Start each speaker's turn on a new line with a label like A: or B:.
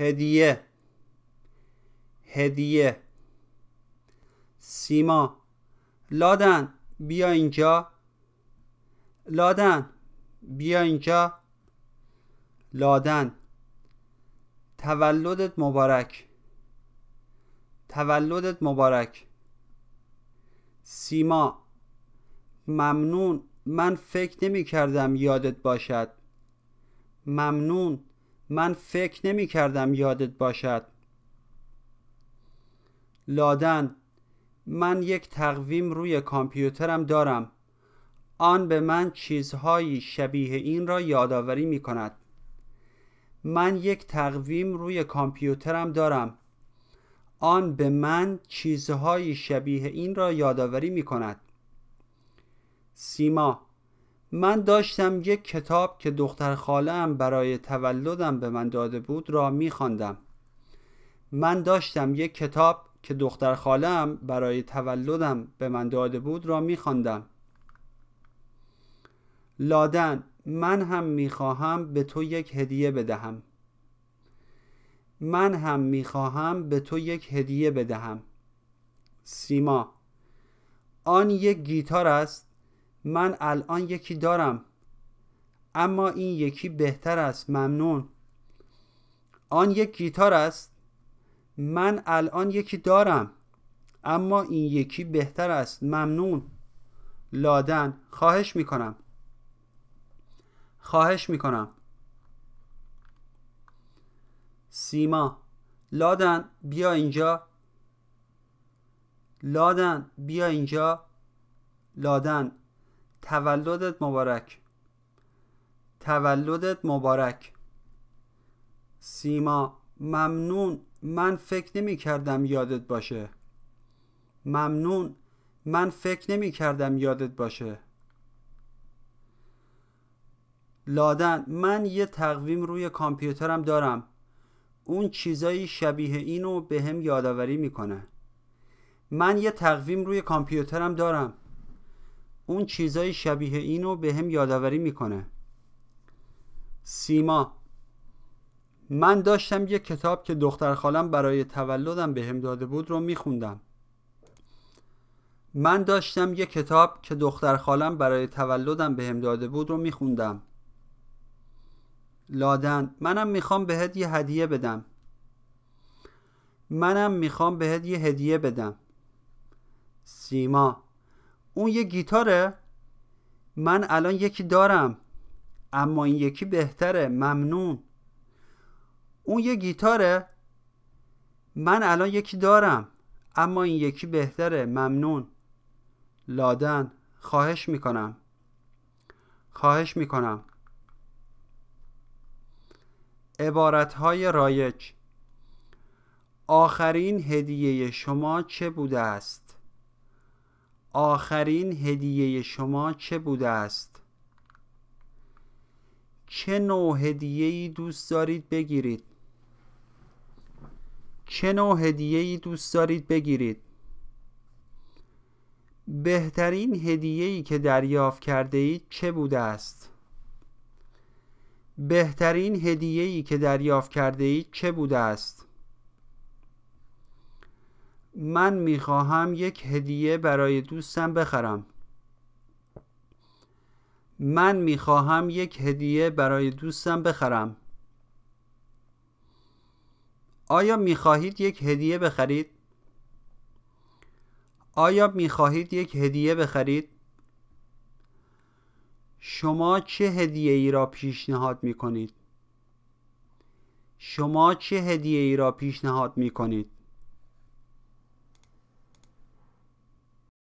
A: هدیه هدیه. سیما: لادن بیا اینجا. لادن بیا اینجا. لادن: تولدت مبارک. تولدت مبارک. سیما: ممنون، من فکر نمی کردم یادت باشد. ممنون، من فکر نمی کردم یادت باشد. لادن: من یک تقویم روی کامپیوترم دارم. آن به من چیزهایی شبیه این را یادآوری می کند. من یک تقویم روی کامپیوترم دارم. آن به من چیزهایی شبیه این را یادآوری می کند. سیما: من داشتم یک کتاب که دختر خاله‌ام برای تولدم به من داده بود را می خواندم. من داشتم یک کتاب که دختر خاله‌ام برای تولدم به من داده بود را می خواندم. لادن: من هم می خواهم به تو یک هدیه بدهم. من هم می خواهم به تو یک هدیه بدهم. سیما: آن یک گیتار است. من الان یکی دارم، اما این یکی بهتر است. ممنون. آن یک گیتار است. من الان یکی دارم، اما این یکی بهتر است. ممنون. لادن: خواهش میکنم. خواهش میکنم. سیما: لادن بیا اینجا. لادن بیا اینجا. لادن: تولدت مبارک. تولدت مبارک. سیما: ممنون، من فکر نمی کردم یادت باشه. ممنون، من فکر نمی کردم یادت باشه. لادن: من یه تقویم روی کامپیوترم دارم. اون چیزایی شبیه اینو به هم یادآوری میکنه. من یه تقویم روی کامپیوترم دارم. اون چیزایی شبیه اینو به هم یادآوری میکنه. سیما: من داشتم یک کتاب که دختر خالم برای تولدم به هم داده بود رو میخوندم. من داشتم یک کتاب که دختر خالم برای تولدم به هم داده بود رو میخوندم. لادن: منم میخوام بهت یه هدیه بدم. منم میخوام بهت یه هدیه بدم. سیما: اون یه گیتاره؟ من الان یکی دارم، اما این یکی بهتره. ممنون. اون یه گیتاره؟ من الان یکی دارم، اما این یکی بهتره. ممنون. لادن: خواهش میکنم. خواهش میکنم. عبارتهای رایج: آخرین هدیه شما چه بوده است؟ آخرین هدیه شما چه بوده است؟ چه نوع هدیه‌ای دوست دارید بگیرید؟ چه نوع هدیه‌ای دوست دارید بگیرید؟ بهترین هدیه‌ای که دریافت کرده اید چه بوده است؟ بهترین هدیه‌ای که دریافت کرده اید چه بوده است؟ من میخواهم یک هدیه برای دوستم بخرم. من میخواهم یک هدیه برای دوستم بخرم. آیا میخواهید یک هدیه بخرید؟ آیا میخواهید یک هدیه بخرید؟ شما چه هدیه‌ای را پیشنهاد میکنید؟ شما چه هدیه‌ای را پیشنهاد میکنید؟